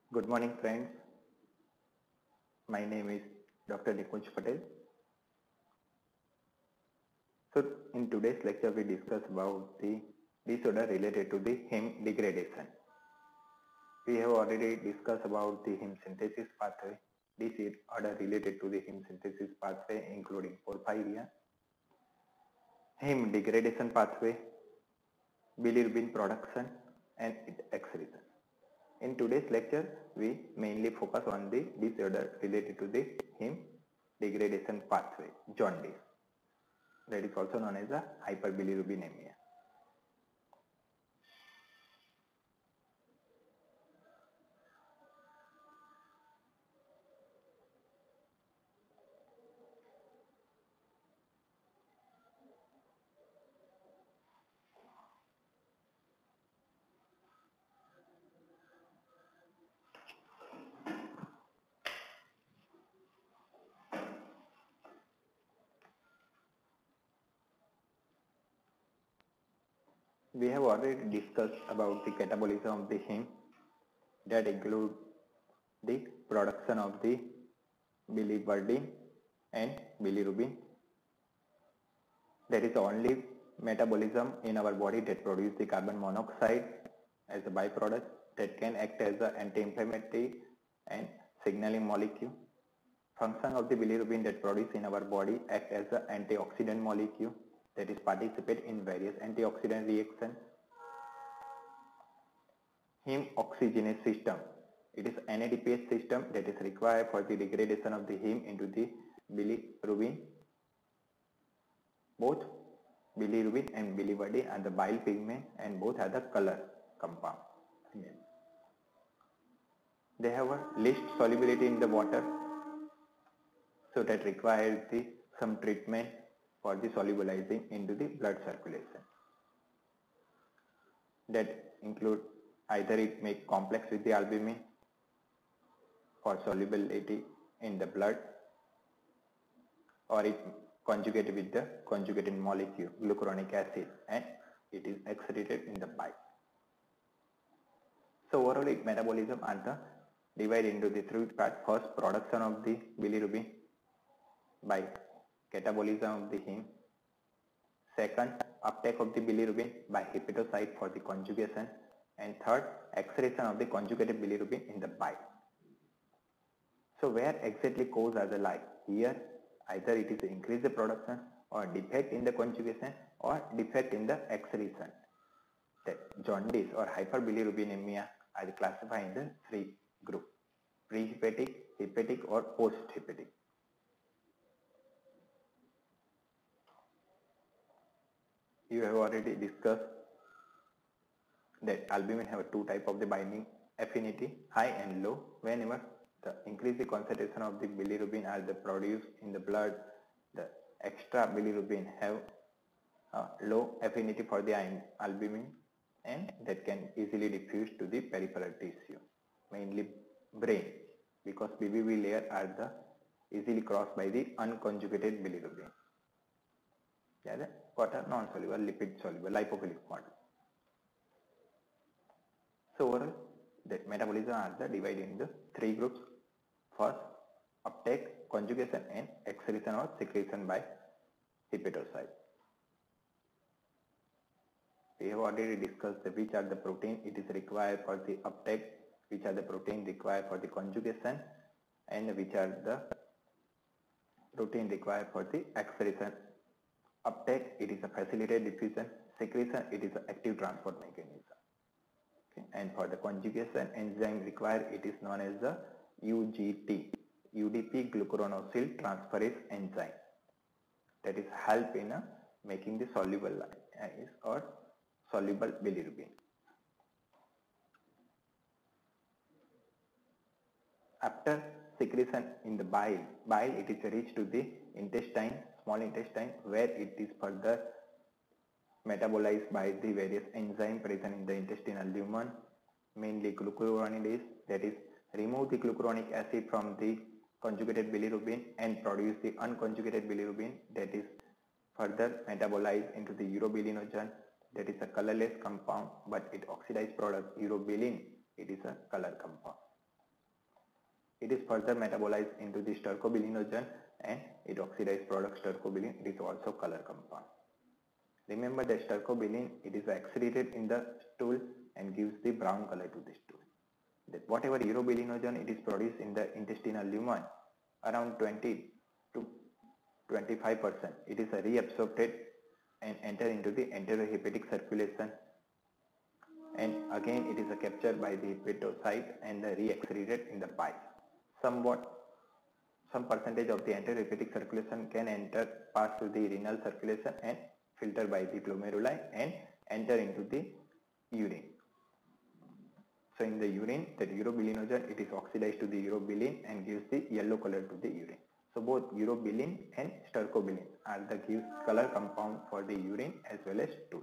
Good morning, friends. My name is Dr. Nikunj Patel. So, in today's lecture, we discuss about the disorder related to the heme degradation. We have already discussed about the heme synthesis pathway. Disorder related to the heme synthesis pathway, including porphyria, heme degradation pathway, bilirubin production, and its excretion. In today's lecture, we mainly focus on the disorder related to the heme degradation pathway, jaundice. That is also known as a hyperbilirubinemia. We have already discussed about the catabolism of the heme that include the production of the biliverdin and bilirubin. There is only metabolism in our body that produces the carbon monoxide as a byproduct that can act as an anti-inflammatory and signaling molecule. Function of the bilirubin that produced in our body act as an antioxidant molecule that is participate in various antioxidant reactions. Heme oxygenase system. It is NADPH system that is required for the degradation of the heme into the bilirubin. Both bilirubin and biliverdin are the bile pigment and both are the color compound. They have a least solubility in the water, so that requires some treatment for the solubilizing into the blood circulation. That include either it make complex with the albumin for solubility in the blood, or it conjugated with the conjugated molecule glucuronic acid and it is excreted in the bile. So overall metabolism are the divided into the three parts. First, production of the bilirubin by catabolism of the heme. Second, uptake of the bilirubin by hepatocyte for the conjugation. And third, excretion of the conjugated bilirubin in the bile. So where exactly cause are the lie? Here either it is increase the production or defect in the conjugation or defect in the excretion. That jaundice or hyperbilirubinemia are classified in the three groups: prehepatic, hepatic or post-hepatic. You have already discussed that albumin have two type of the binding affinity, high and low. Whenever the increased concentration of the bilirubin are the produced in the blood, the extra bilirubin have low affinity for the albumin and that can easily diffuse to the peripheral tissue, mainly brain, because BBB layer are the easily crossed by the unconjugated bilirubin. Yeah, what are non-soluble, lipid soluble, lipophilic model. So overall, the metabolism are the divided into three groups. First, uptake, conjugation and excretion or secretion by hepatocyte. We have already discussed which are the protein it is required for the uptake, which are the protein required for the conjugation, and which are the protein required for the excretion. Uptake, it is a facilitated diffusion. Secretion, it is an active transport mechanism. Okay. And for the conjugation enzyme required, it is known as the UGT, UDP glucuronyl transferase enzyme. That is help in making the soluble or soluble bilirubin. After secretion in the bile it is reached to the intestine, small intestine, where it is further metabolized by the various enzymes present in the intestinal lumen, mainly glucuronidase, that is remove the glucuronic acid from the conjugated bilirubin and produce the unconjugated bilirubin, that is further metabolized into the urobilinogen, that is a colorless compound, but it oxidized product. Urobilin, it is a color compound. It is further metabolized into the stercobilinogen and it oxidized product stercobilin. It is also color compound. Remember that stercobilin, it is excreted in the stool and gives the brown color to the stool. That whatever urobilinogen it is produced in the intestinal lumen, around 20 to 25%, it is reabsorbed and enter into the enterohepatic circulation, and again it is captured by the hepatocyte and re-excreted in the bile. Some percentage of the enterohepatic circulation can pass through the renal circulation and filter by the glomeruli and enter into the urine. So in the urine, that urobilinogen, it is oxidized to the urobilin and gives the yellow color to the urine. So both urobilin and stercobilin are the gives color compound for the urine as well as stool.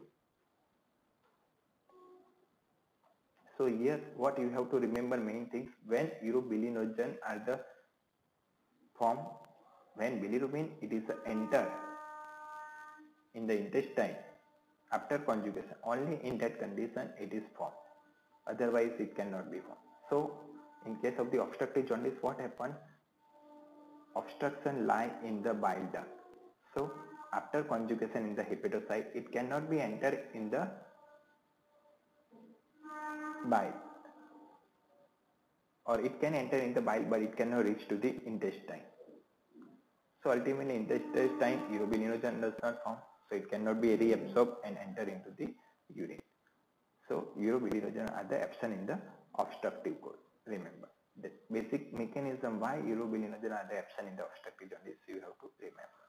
So here what you have to remember main things, when urobilinogen are the form, when bilirubin it is enter in the intestine after conjugation, only in that condition it is formed. Otherwise it cannot be formed. So in case of the obstructive jaundice, what happens? Obstruction lie in the bile duct. So after conjugation in the hepatocyte, it cannot be entered in the bile, or it can enter in the bile but it cannot reach to the intestine. So ultimately in the intestine urobilinogen does not form, so it cannot be reabsorbed and enter into the urine. So urobilinogen are the absent in the obstructive cause. Remember the basic mechanism why urobilinogen are the absent in the obstructive jaundice, you have to remember.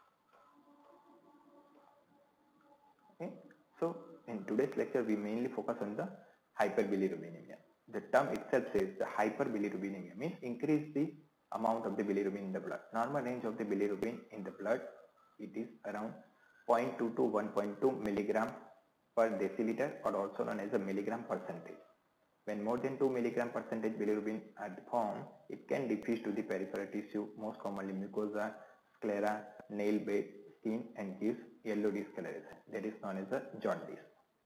Okay, so in today's lecture we mainly focus on the hyperbilirubinemia. The term itself says the hyperbilirubinemia means increase the amount of the bilirubin in the blood. Normal range of the bilirubin in the blood, it is around 0.2 to 1.2 milligram per deciliter, or also known as a milligram percentage. When more than 2 milligram percentage bilirubin are formed, it can diffuse to the peripheral tissue, most commonly mucosa, sclera, nail bed, skin, and gives yellow discoloration. That is known as a jaundice.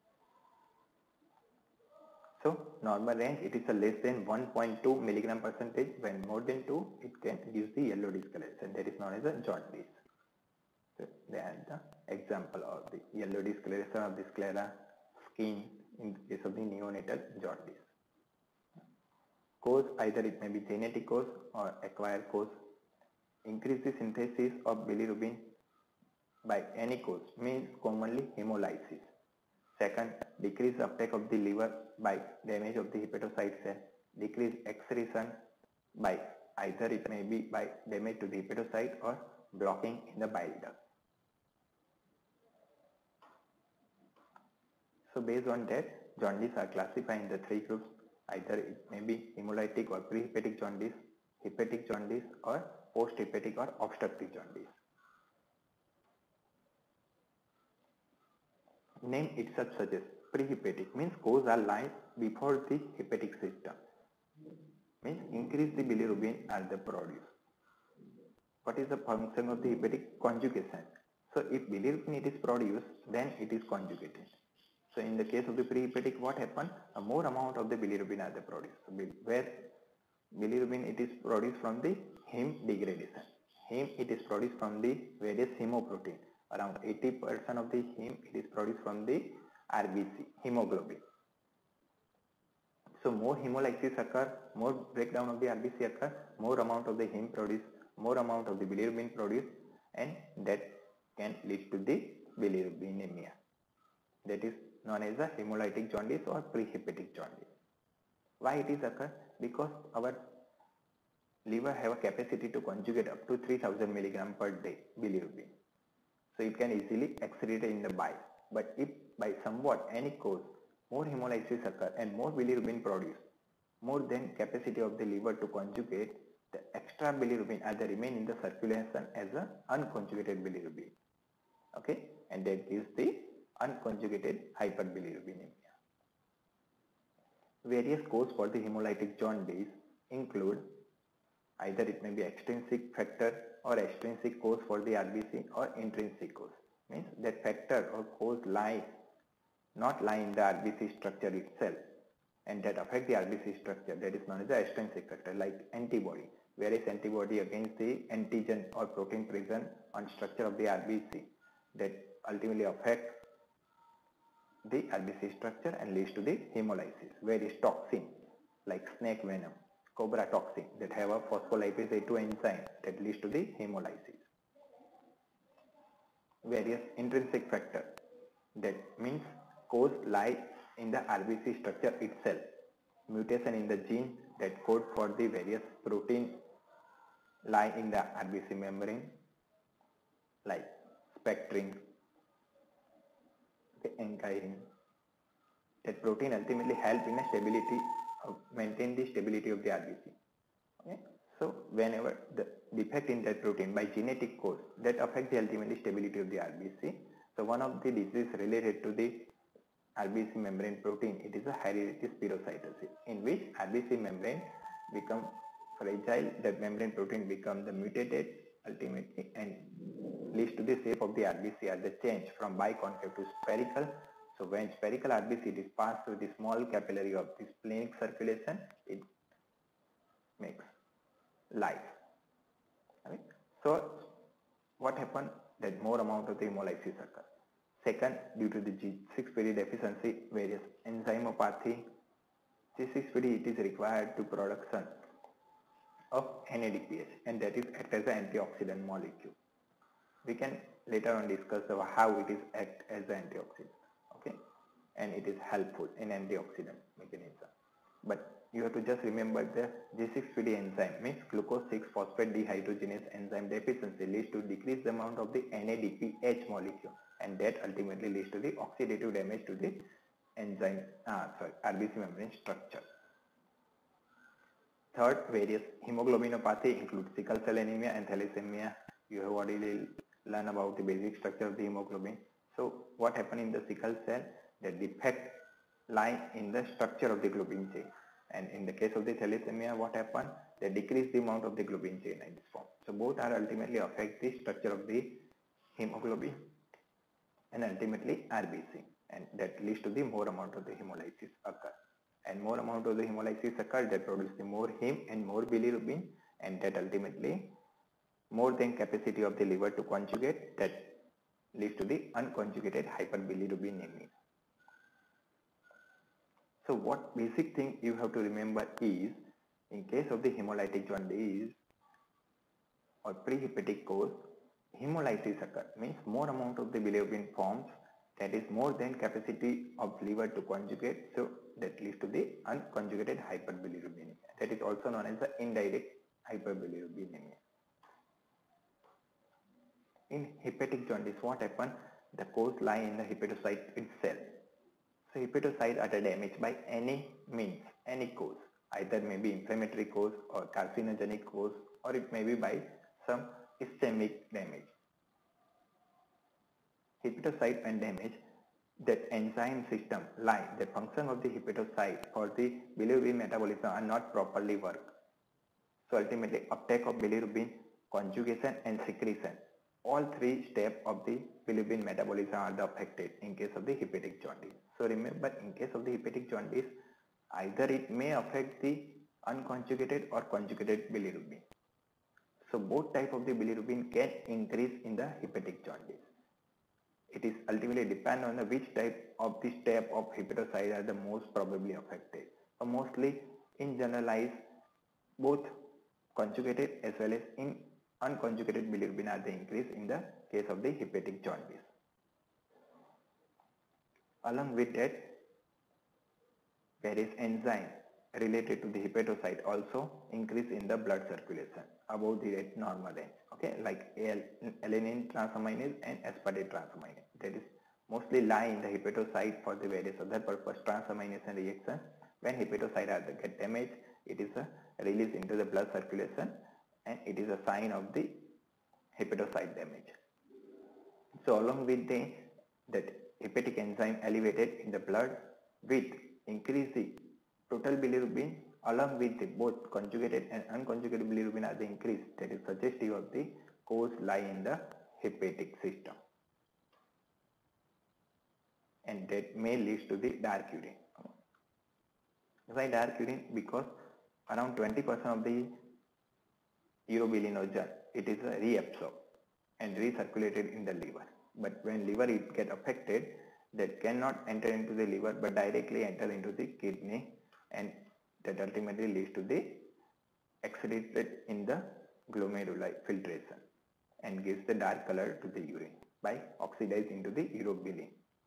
So normal range, it is a less than 1.2 milligram percentage. When more than 2, it can give the yellow discoloration. That is known as a jaundice. So they are the example of the yellow discoloration of the sclera, skin in the case of the neonatal jaundice. Cause, either it may be genetic cause or acquired cause. Increase the synthesis of bilirubin by any cause means commonly hemolysis. Second, decrease uptake of the liver by damage of the hepatocyte cell. Decrease excretion by either it may be by damage to the hepatocyte or blocking in the bile duct. So based on that, jaundice are classified in the 3 groups. Either it may be hemolytic or prehepatic jaundice, hepatic jaundice, or post-hepatic or obstructive jaundice. Name itself suggests prehepatic means cause are lying before the hepatic system. Means increase the bilirubin are the produce. What is the function of the hepatic? Conjugation. So if bilirubin it is produced, then it is conjugated. So in the case of the prehepatic, what happens? A more amount of the bilirubin are the produced. So where bilirubin it is produced from the heme degradation. Heme it is produced from the various hemoprotein. Around 80% of the heme it is produced from the RBC, hemoglobin. So more hemolysis occur, more breakdown of the RBC occur, more amount of the heme produced, more amount of the bilirubin produced, and that can lead to the bilirubinemia. That is known as the hemolytic jaundice or prehepatic jaundice. Why it is occur? Because our liver have a capacity to conjugate up to 3000 milligram per day bilirubin. So it can easily excrete in the bile. But if by somewhat any cause more hemolysis occur and more bilirubin produced, more than capacity of the liver to conjugate, the extra bilirubin either remain in the circulation as a unconjugated bilirubin. Okay, and that gives the unconjugated hyperbilirubinemia. Various causes for the hemolytic jaundice include either it may be extrinsic factor or extrinsic cause for the RBC, or intrinsic cause. Means that factor or cause not lie in the RBC structure itself, and that affect the RBC structure, that is known as the extrinsic factor, like antibody. Various antibody against the antigen or protein present on structure of the RBC that ultimately affect the RBC structure and leads to the hemolysis. Various toxin like snake venom, cobra toxin that have a phospholipase A2 enzyme that leads to the hemolysis. Various intrinsic factor, that means cause lie in the RBC structure itself. Mutation in the gene that code for the various protein lie in the RBC membrane, like spectrin, ankyrin. That protein ultimately help in the stability of maintain the stability of the RBC. Okay? So whenever the defect in that protein by genetic cause that affect the ultimately stability of the RBC. So one of the diseases related to the RBC membrane protein, it is a hereditary spherocytosis, in which RBC membrane become fragile, that membrane protein become the mutated ultimately and leads to the shape of the RBC as the change from biconcave to spherical. So when spherical RBC is passed through the small capillary of the splenic circulation, it makes life. Right? So what happened? That more amount of the hemolysis occurs. Second, due to the G6PD deficiency, various enzymopathy. G6PD, it is required to production of NADPH, and that is act as an antioxidant molecule. We can later on discuss about how it is act as an antioxidant, okay, and it is helpful in antioxidant mechanism. But you have to just remember the G6PD enzyme means glucose 6-phosphate dehydrogenase enzyme deficiency leads to decreased amount of the NADPH molecule, and that ultimately leads to the oxidative damage to the enzyme, RBC membrane structure. Third, various hemoglobinopathy include sickle cell anemia and thalassemia. You have already learned about the basic structure of the hemoglobin. So what happened in the sickle cell? The defect lie in the structure of the globin chain. And in the case of the thalassemia, what happened? They decrease the amount of the globin chain in this form. So both are ultimately affect the structure of the hemoglobin and ultimately RBC, and that leads to the more amount of the hemolysis occur. And more amount of the hemolysis occur, that produce the more heme and more bilirubin, and that ultimately more than capacity of the liver to conjugate, that leads to the unconjugated hyperbilirubinemia. So what basic thing you have to remember is, in case of the hemolytic jaundice or prehepatic cause, hemolysis occur, means more amount of the bilirubin forms, that is more than capacity of liver to conjugate, so that leads to the unconjugated hyperbilirubinemia. That is also known as the indirect hyperbilirubinemia. In hepatic jaundice, what happens? The cause lie in the hepatocyte itself. So hepatocytes are damaged by any means, any cause. Either may be inflammatory cause or carcinogenic cause, or it may be by some ischemic damage. Hepatocyte when damaged, that enzyme system lie, the function of the hepatocyte for the bilirubin metabolism are not properly work. So ultimately uptake of bilirubin, conjugation and secretion, all three steps of the bilirubin metabolism are affected in case of the hepatic jaundice. So remember, in case of the hepatic jaundice, either it may affect the unconjugated or conjugated bilirubin. So both type of the bilirubin can increase in the hepatic jaundice. It is ultimately depend on the which type of the step of hepatocyte are the most probably affected. So mostly in generalize, both conjugated as well as in unconjugated bilirubin are the increase in the case of the hepatic jaundice. Along with that, various enzymes related to the hepatocyte also increase in the blood circulation above the normal range, okay, like alanine transaminase and aspartate transaminase. That is mostly lie in the hepatocyte for the various other purpose transamination reactions. When hepatocyte are get damaged, it is released into the blood circulation, and it is a sign of the hepatocyte damage. So along with that hepatic enzyme elevated in the blood with increase the total bilirubin, along with the both conjugated and unconjugated bilirubin are the increase, that is suggestive of the cause lie in the hepatic system, and that may lead to the dark urine. Why dark urine? Because around 20% of the urobilinogen, it is reabsorbed and recirculated in the liver. But when liver it get affected, that cannot enter into the liver but directly enter into the kidney, and that ultimately leads to the excreted in the glomeruli filtration and gives the dark color to the urine by oxidizing into the urobilin.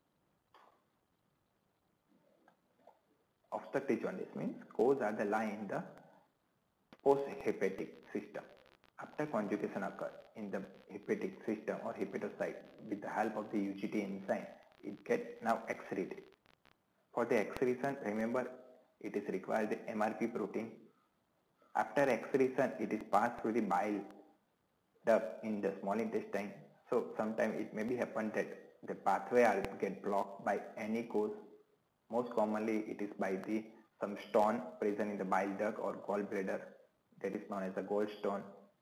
Obstructive jaundice means cause are the lie in the post-hepatic system. After conjugation occurs in the hepatic system or hepatocyte, with the help of the UGT enzyme, it gets now excreted. For the excretion, remember, it is required the MRP protein. After excretion, it is passed through the bile duct in the small intestine. So sometimes it may be happen that the pathway are get blocked by any cause. Most commonly, it is by the some stone present in the bile duct or gallbladder, that is known as a gallstone.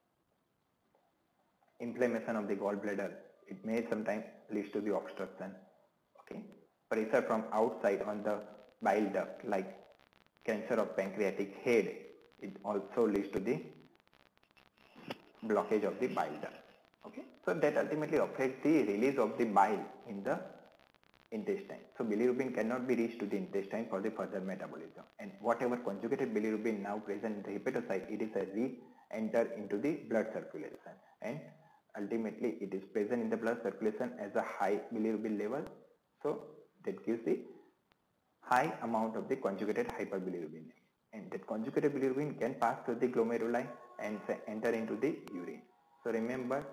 Inflammation of the gallbladder, it may sometimes lead to the obstruction. Okay, pressure from outside on the bile duct, like cancer of pancreatic head, it also leads to the blockage of the bile duct. Okay, so that ultimately affects the release of the bile in the intestine. So bilirubin cannot be reached to the intestine for the further metabolism, and whatever conjugated bilirubin now present in the hepatocyte, it is a re-enter into the blood circulation, and ultimately it is present in the blood circulation as a high bilirubin level. So that gives the high amount of the conjugated hyperbilirubin, and that conjugated bilirubin can pass through the glomeruli and enter into the urine. So remember,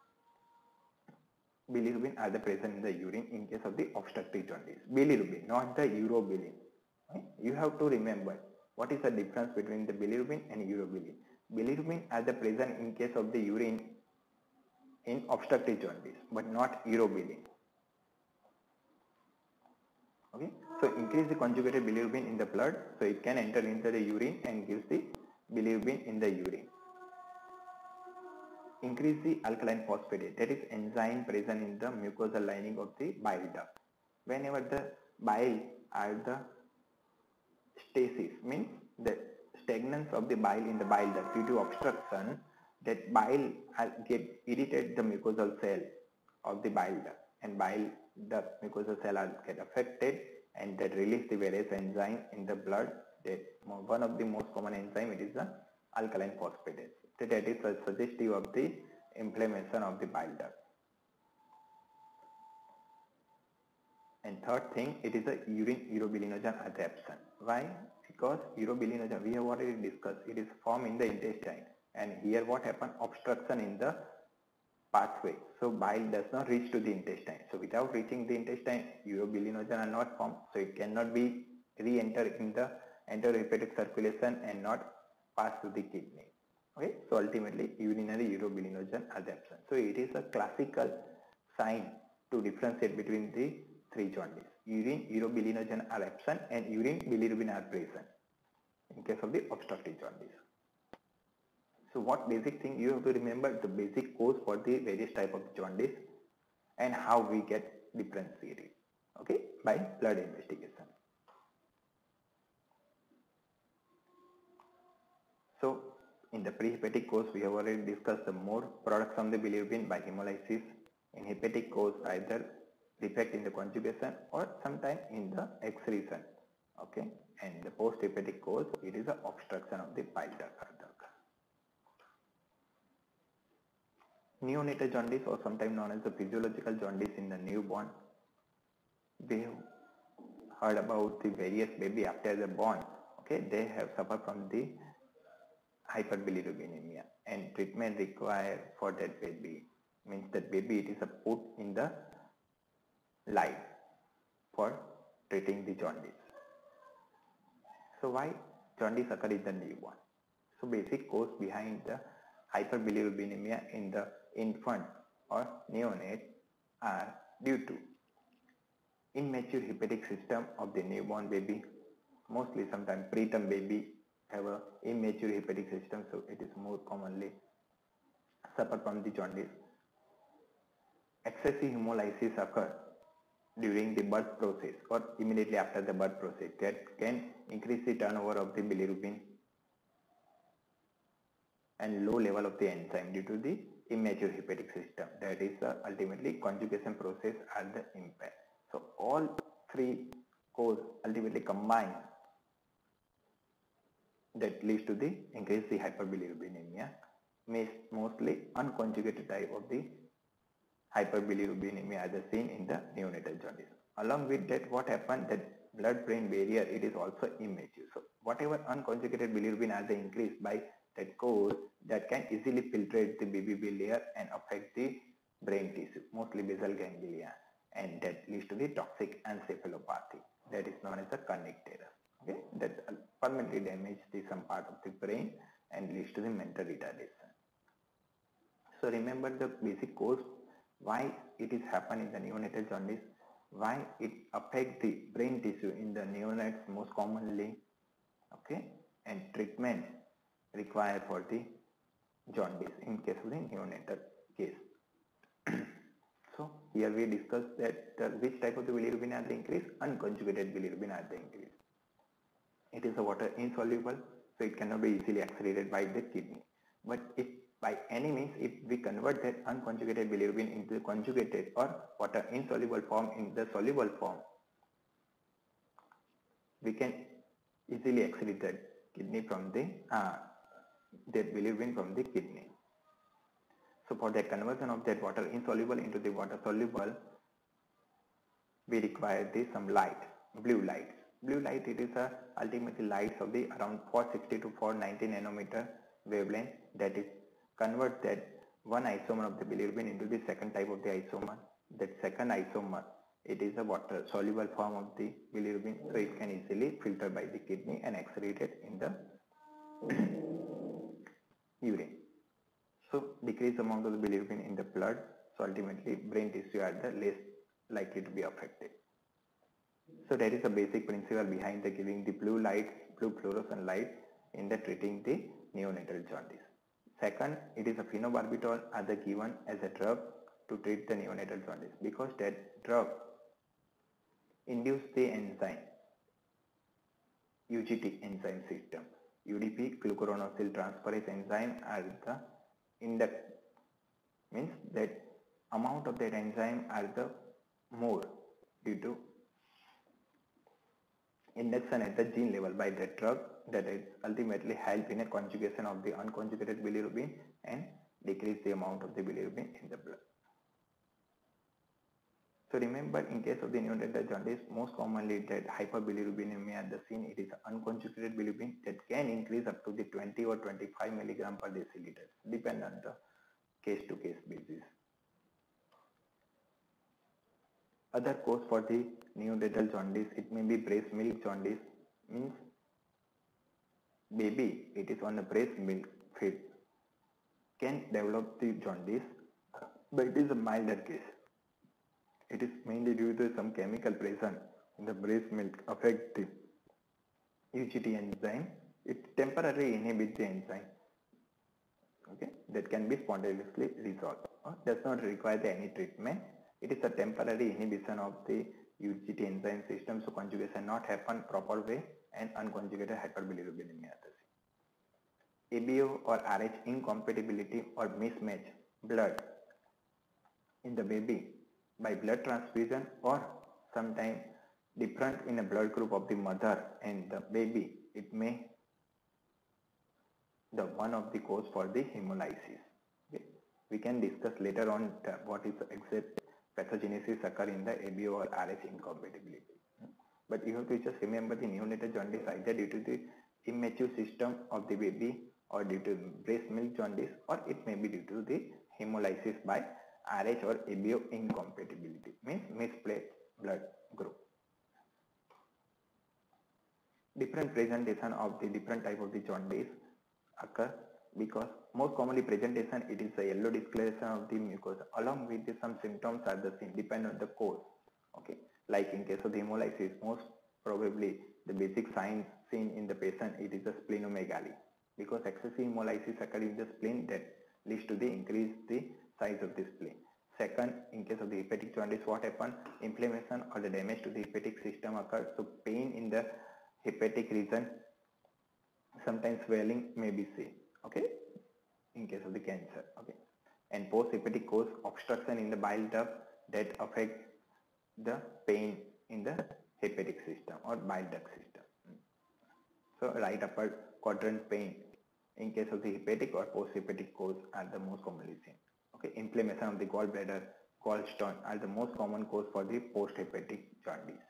bilirubin are the present in the urine in case of the obstructive jaundice. Bilirubin, not the urobilin. Okay? You have to remember what is the difference between the bilirubin and urobilin. Bilirubin are the present in case of the urine in obstructive jaundice, but not urobilin. Okay, so increase the conjugated bilirubin in the blood, so it can enter into the urine and gives the bilirubin in the urine. Increase the alkaline phosphatase, that is enzyme present in the mucosal lining of the bile duct. Whenever the bile are the stasis, means the stagnance of the bile in the bile duct due to obstruction, that bile get irritate the mucosal cell of the bile duct, and bile duct mucosal cell are get affected, and that release the various enzyme in the blood. That one of the most common enzyme, it is the alkaline phosphatase. That is suggestive of the inflammation of the bile duct. And third thing, it is a urine urobilinogen are absent. Why? Because urobilinogen, we have already discussed, it is formed in the intestine, and here what happened? Obstruction in the pathway. So bile does not reach to the intestine. So without reaching the intestine, urobilinogen are not formed. So it cannot be re-enter in the enterohepatic circulation and not pass to the kidney. Okay, so ultimately urinary urobilinogen are absent. So it is a classical sign to differentiate between the three jaundice. Urine urobilinogen are absent and urine bilirubin are present in case of the obstructive jaundice. So what basic thing you have to remember? The basic cause for the various type of jaundice and how we get differentiated, okay, by blood investigation. So in the prehepatic cause, we have already discussed the more products from the bilirubin by hemolysis. In hepatic cause, either defect in the conjugation or sometime in the excretion. Okay, and the post-hepatic cause, it is the obstruction of the bile duct. Neonatal jaundice, or sometimes known as the physiological jaundice in the newborn. We have heard about the various baby after the born. Okay, they have suffered from the hyperbilirubinemia, and treatment required for that baby. Means that baby, it is put in the light for treating the jaundice. So why jaundice occur in the newborn? So basic cause behind the hyperbilirubinemia in the infant or neonate are due to immature hepatic system of the newborn baby. Mostly sometimes preterm baby have a immature hepatic system, so it is more commonly suffer from the jaundice. Excessive hemolysis occur during the birth process or immediately after the birth process that can increase the turnover of the bilirubin and low level of the enzyme due to the immature hepatic system. That is ultimately conjugation process at the impact. So all three cause ultimately combine that leads to the increase the hyperbilirubinemia, mostly unconjugated type of the hyperbilirubinemia as seen in the neonatal jaundice. Along with that, what happened that blood-brain barrier, it is also immature. So whatever unconjugated bilirubin as increased by that cause, that can easily filtrate the BBB layer and affect the brain tissue, mostly basal ganglia, and that leads to the toxic encephalopathy. That is known as the connectedus. Okay, that permanently damage the some part of the brain and leads to the mental retardation. So remember the basic cause why it is happen in the neonatal jaundice, why it affects the brain tissue in the neonates most commonly, okay, and treatment required for the jaundice in case of the neonatal case. So here we discussed that which type of the bilirubin are the increase, unconjugated bilirubin are the increase. It is a water insoluble, so it cannot be easily excreted by the kidney. But if by any means, if we convert that unconjugated bilirubin into the conjugated or water insoluble form in the soluble form, we can easily excrete that kidney from the that bilirubin from the kidney. So for the conversion of that water insoluble into the water soluble, we require some light, blue light. Blue light, it is ultimately lights of the around 460 to 490 nanometer wavelength, that is convert that one isomer of the bilirubin into the second type of the isomer. That second isomer, it is a water soluble form of the bilirubin, so it can easily filter by the kidney and excreted in the urine. So decrease amount of the bilirubin in the blood, so ultimately brain tissue are the less likely to be affected. So that is the basic principle behind the giving the blue light, blue fluorescent light in the treating the neonatal jaundice. Second, it is a phenobarbital are the given as a drug to treat the neonatal jaundice, because that drug induce the enzyme, UGT enzyme system. UDP, glucuronosyl transferase enzyme, are the induct, means that amount of that enzyme are the more due to induction at the gene level by that drug, that is ultimately help in a conjugation of the unconjugated bilirubin and decrease the amount of the bilirubin in the blood. So remember, in case of the neonatal jaundice, most commonly that hyperbilirubinemia at the scene, it is unconjugated bilirubin that can increase up to the 20 or 25 milligram per deciliter, depend on the case to case basis. Other cause for the neonatal jaundice, it may be breast milk jaundice, means baby, it is on the breast milk feed, can develop the jaundice, but it is a milder case. It is mainly due to some chemical present in the breast milk affect the UGT enzyme. It temporarily inhibits the enzyme, okay, that can be spontaneously resolved or does not require any treatment. It is a temporary inhibition of the UGT enzyme system, so conjugation not happen proper way and unconjugated hyperbilirubinemia. ABO or RH incompatibility or mismatch blood in the baby by blood transfusion, or sometimes different in a blood group of the mother and the baby, it may the one of the cause for the hemolysis. Okay. We can discuss later on what is the exact pathogenesis occur in the ABO or RH incompatibility. But you have to just remember the neonatal jaundice either due to the immature system of the baby or due to breast milk jaundice, or it may be due to the hemolysis by RH or ABO incompatibility, means misplaced blood group. Different presentation of the different type of the jaundice occur, because most commonly presentation, it is a yellow discoloration of the mucosa along with some symptoms are the same, depend on the cause. Okay, like in case of the hemolysis, most probably the basic signs seen in the patient, it is a splenomegaly, because excessive hemolysis occur in the spleen that leads to the increase the size of the spleen. Second, in case of the hepatic jaundice, what happens? Inflammation or the damage to the hepatic system occurs. So pain in the hepatic region, sometimes swelling may be seen. Okay, in case of the cancer. Okay, and post-hepatic cause obstruction in the bile duct that affect the pain in the hepatic system or bile duct system. So right upper quadrant pain in case of the hepatic or post-hepatic cause are the most commonly seen. Okay, inflammation of the gallbladder, gallstone are the most common cause for the post-hepatic jaundice.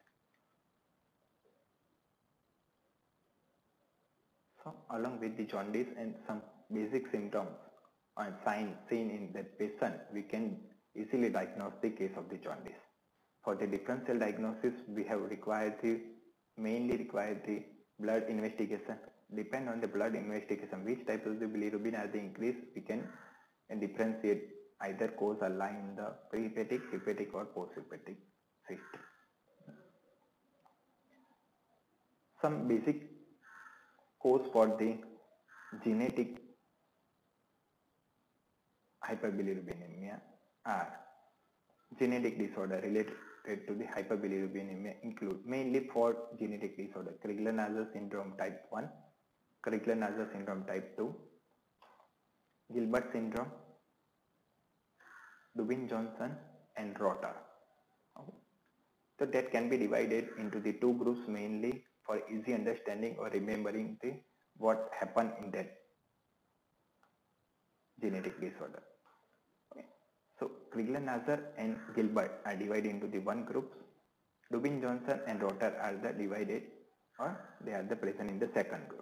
So along with the jaundice and some basic symptoms and signs seen in that patient, we can easily diagnose the case of the jaundice. For the differential diagnosis, we have mainly required the blood investigation. Depend on the blood investigation, which type of the bilirubin are the increased, we can differentiate either cause or lie in the pre-hepatic, hepatic or post-hepatic system. Some basic cause for the genetic hyperbilirubinemia are genetic disorder related to the hyperbilirubinemia include mainly 4 genetic disorder: Crigler-Najjar syndrome type 1, Crigler-Najjar syndrome type 2, Gilbert syndrome, Dubin-Johnson and Rotor. Okay. So that can be divided into the 2 groups mainly for easy understanding or remembering the what happened in that genetic disorder. Okay. So Crigler-Najjar and Gilbert are divided into the 1 groups. Dubin-Johnson and Rotor are the divided, or they are the present in the 2nd group.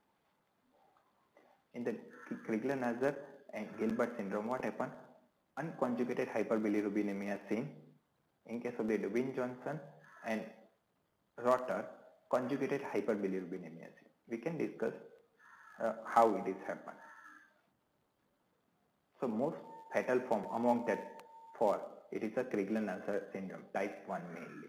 In the Crigler-Najjar and Gilbert syndrome, what happened? Unconjugated hyperbilirubinemia seen. In case of the Dubin-Johnson and Rotor, conjugated hyperbilirubinemia seen. We can discuss how it is happened. So most fatal form among that 4, it is a Crigler-Najjar syndrome type 1 mainly.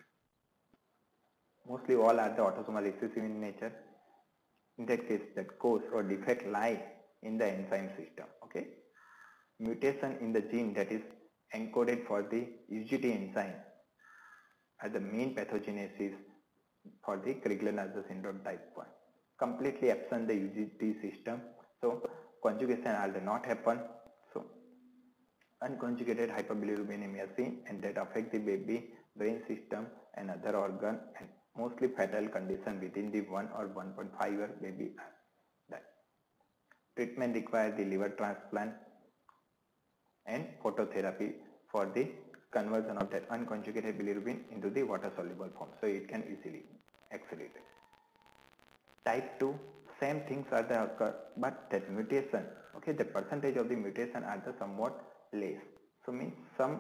Mostly all are the autosomal recessive in nature. In that case, that cause or defect lie in the enzyme system. Okay, mutation in the gene that is encoded for the UGT enzyme are the main pathogenesis for the Crigler-Najjar syndrome type 1. Completely absent the UGT system, so conjugation are not happen. So unconjugated hyperbilirubinemia seen, and that affect the baby brain system and other organ, and mostly fatal condition within the 1 or 1.5 year baby die. Treatment requires the liver transplant and phototherapy for the conversion of that unconjugated bilirubin into the water soluble form, so it can easily accelerate. Type 2, same things are the occur, but that mutation, okay, the percentage of the mutation are the somewhat less. So means some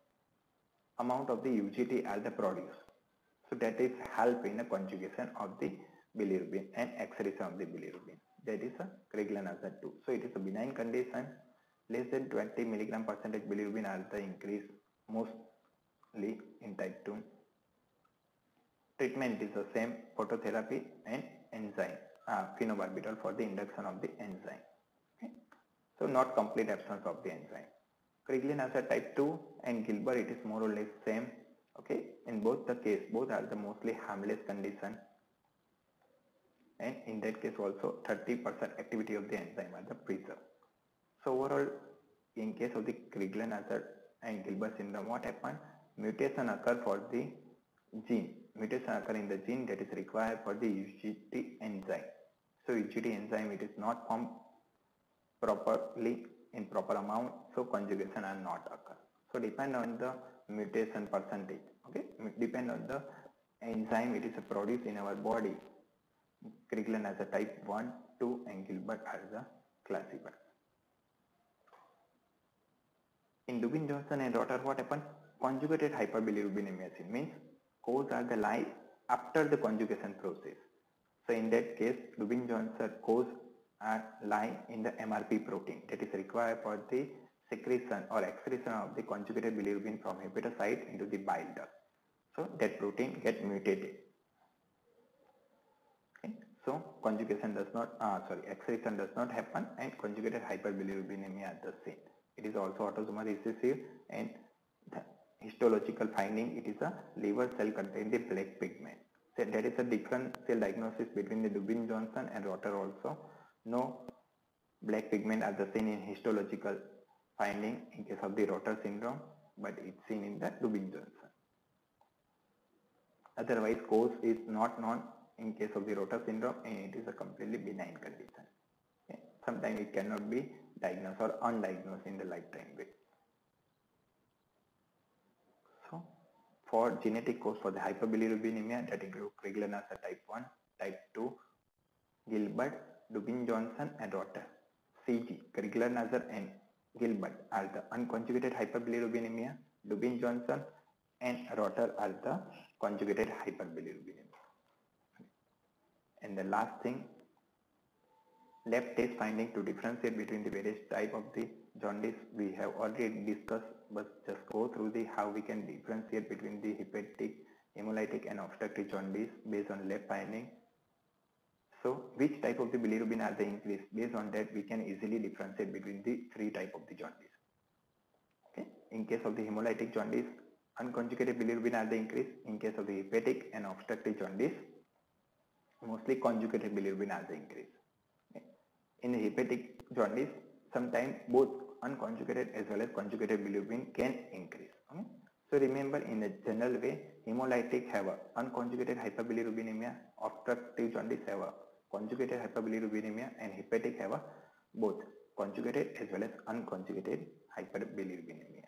amount of the UGT are the produced. So that is help in the conjugation of the bilirubin and excretion of the bilirubin. That is a Crigler-Najjar 2. So it is a benign condition. Less than 20 milligram percentage bilirubin are the increase mostly in type 2. Treatment is the same, phototherapy and enzyme, phenobarbital for the induction of the enzyme. Okay. So not complete absence of the enzyme. Crigler-Najjar type 2 and Gilbert, it is more or less same. Okay, in both the case, both are the mostly harmless condition, and in that case also 30% activity of the enzyme are the preserved. So overall, in case of the Crigler-Najjar and Gilbert syndrome, what happened? Mutation occur for the gene. Mutation occur in the gene that is required for the UGT enzyme. So UGT enzyme, it is not formed properly in proper amount, so conjugation are not occur. So depend on the mutation percentage. Okay, depend on the enzyme it is produced in our body. Crigler-Najjar type 1, 2 and Gilbert are the classified. In Dubin-Johnson and Rotor, what happened? Conjugated hyperbilirubinemia seen, means cause are the lie after the conjugation process. So in that case, Dubin-Johnson cause are lie in the MRP protein that is required for the secretion or excretion of the conjugated bilirubin from hepatocyte into the bile duct. So that protein get mutated. Okay. So conjugation does not, excretion does not happen, and conjugated hyperbilirubinemia are the same. It is also autosomal recessive, and histological finding, it is a liver cell contain the black pigment. So there is a differential diagnosis between the Dubin-Johnson and Rotter also. No black pigment are the seen in histological finding in case of the Rotter syndrome, but it's seen in the Dubin-Johnson. Otherwise, cause is not known in case of the Rotter syndrome, and it is a completely benign condition. Okay. Sometimes it cannot be diagnosed or undiagnosed in the lifetime way. So, for genetic cause for the hyperbilirubinemia, that include Crigler-Najjar type 1, type 2, Gilbert, Dubin-Johnson and Rotter. CG, Crigler-Najjar and Gilbert are the unconjugated hyperbilirubinemia, Dubin-Johnson and Rotter are the conjugated hyperbilirubinemia. And the last thing, lab test finding to differentiate between the various type of the jaundice we have already discussed, but just go through the how we can differentiate between the hepatic, hemolytic and obstructive jaundice based on lab finding. So which type of the bilirubin are they increased? Based on that we can easily differentiate between the three type of the jaundice. Okay. In case of the hemolytic jaundice, unconjugated bilirubin are the increased. In case of the hepatic and obstructive jaundice, mostly conjugated bilirubin are the increased. Okay. In the hepatic jaundice, sometimes both unconjugated as well as conjugated bilirubin can increase. Okay. So remember, in a general way, hemolytic have a unconjugated hyperbilirubinemia, obstructive jaundice have a conjugated hyperbilirubinemia, and hepatic have a both conjugated as well as unconjugated hyperbilirubinemia.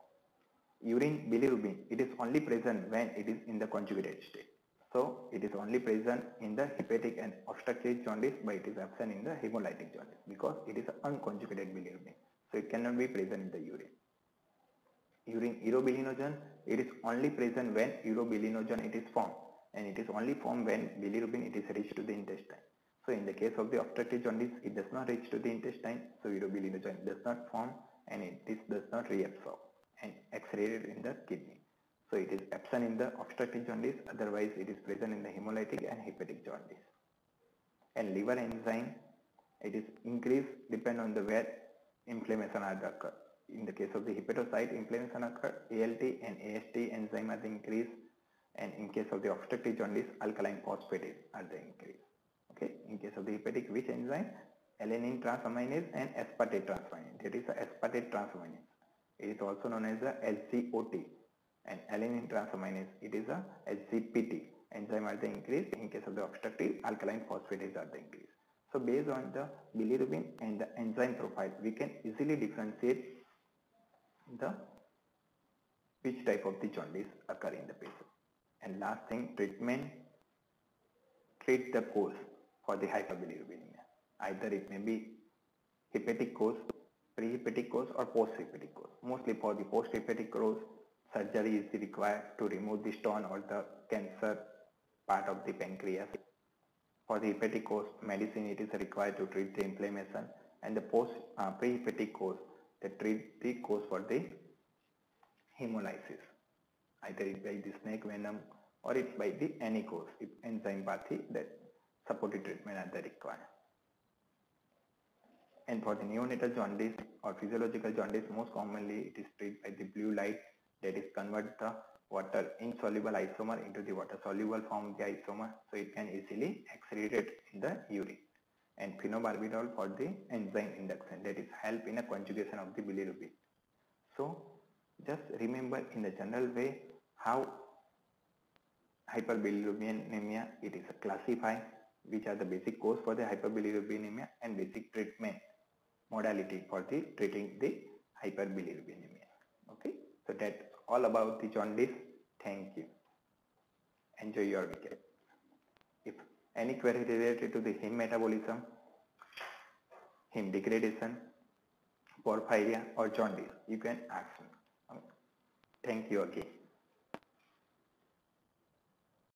Urine bilirubin, it is only present when it is in the conjugated state. So it is only present in the hepatic and obstructive jaundice, but it is absent in the hemolytic jaundice because it is unconjugated bilirubin. So it cannot be present in the urine. Urine urobilinogen, it is only present when urobilinogen it is formed, and it is only formed when bilirubin it is reached to the intestine. So in the case of the obstructive jaundice, it does not reach to the intestine, so urobilinogen does not form and it does not reabsorb and excreted in the kidney. So it is absent in the obstructive jaundice, otherwise it is present in the hemolytic and hepatic jaundice. And liver enzyme, it is increased depend on the where inflammation are occur. In the case of the hepatocyte, inflammation occur, ALT and AST enzyme are the increased, and in case of the obstructive jaundice, alkaline phosphatase are the increased. Okay, in case of the hepatic, which enzyme? Alanine transaminase and aspartate transaminase. That is the aspartate transaminase. It is also known as the SGOT, and alanine transaminase, it is a SGPT. Enzyme are the increased. In case of the obstructive, alkaline phosphatase are the increased. So based on the bilirubin and the enzyme profile, we can easily differentiate the which type of the jaundice occur in the patient. And last thing, treatment, treat the cause for the hyperbilirubinemia. Either it may be hepatic cause, prehepatic cause or post-hepatic cause. Mostly for the post-hepatic cause, surgery is required to remove the stone or the cancer part of the pancreas. For the hepatic cause, medicine it is required to treat the inflammation, and the prehepatic cause, they treat the cause for the hemolysis. Either it by the snake venom or it by the any cause. If enzyme pathway, that supportive treatment are the required. And for the neonatal jaundice or physiological jaundice, most commonly it is treated by the blue light, that is convert the water insoluble isomer into the water soluble form of the isomer, so it can easily excreted in the urine. And phenobarbital for the enzyme induction, that is help in a conjugation of the bilirubin. So just remember in the general way how hyperbilirubinemia it is classified, which are the basic cause for the hyperbilirubinemia and basic treatment modality for the treating the hyperbilirubinemia. Okay, so that's all about the jaundice. Thank you. Enjoy your weekend. If any query related to the heme metabolism, heme degradation, porphyria or jaundice, you can ask me. Thank you again.